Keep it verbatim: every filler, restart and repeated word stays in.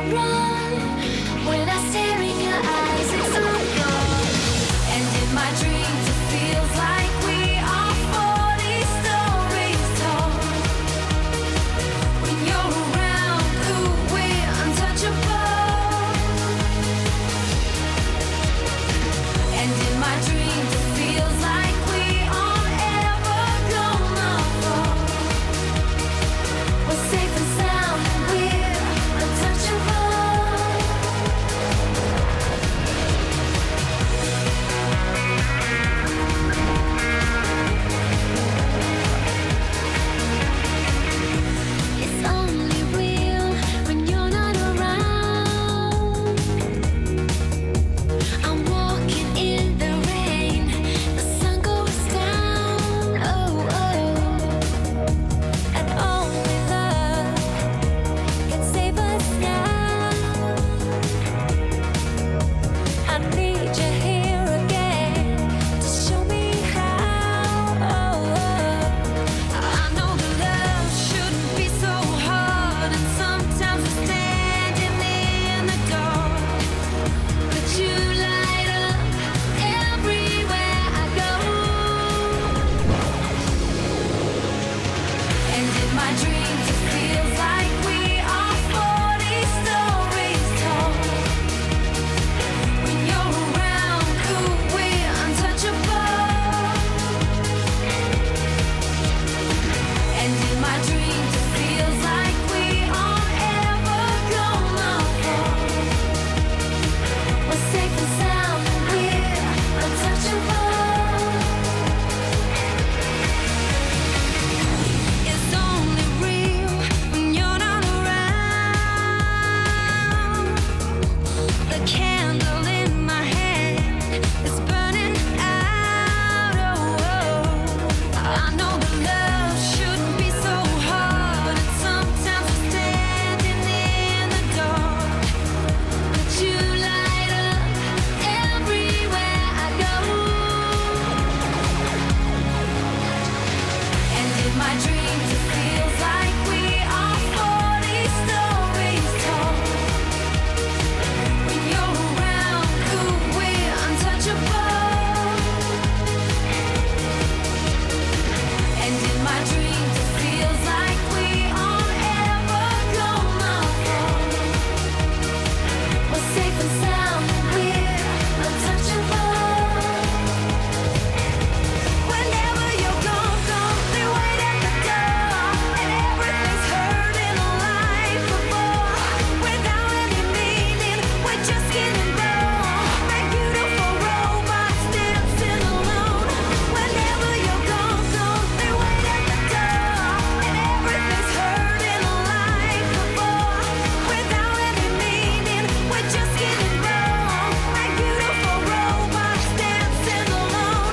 run. When I stare in your eyes, it's all gone. And in my dreams, it feels like we are forty stories tall. When you're around, ooh, we're untouchable. And in my dreams, it feels like we aren't ever gonna fall. We're safe and sound, and we're untouchable. It's only real when you're not around. I'm walking in the rain, the sun goes down. Oh, oh, and only love can save us now. I need you here again to show me how. Oh, oh. I know the love shouldn't be so hard, and sometimes we're standing in the dark. But you light up everywhere I go. And in my dreams, it feels like we are forty stories tall. When you're around, ooh, we're untouchable. And in my dreams, it feels like we aren't ever gonna fall. We're safe and sound, and we're untouchable. It's only real when you're not around. The candle in my hand is burning out. Oh, oh. I know the love shouldn't be so hard, and sometimes we're standing in the dark. But you light up everywhere I go. And in my dreams, it feels like we are forty stories tall. When you're around, ooh, we're untouchable. And in my dreams, it feels like we aren't ever gonna fall. We're safe and sound, and we're untouchable. Whenever you're gone, gone, they wait at the door, and everything's hurting like before. Without any meaning, we're just getting born, like beautiful robots dancing alone. Whenever you're gone, gone, they wait at the door, and everything's hurting like before. Without any meaning, we're just getting born, like beautiful robots dancing alone.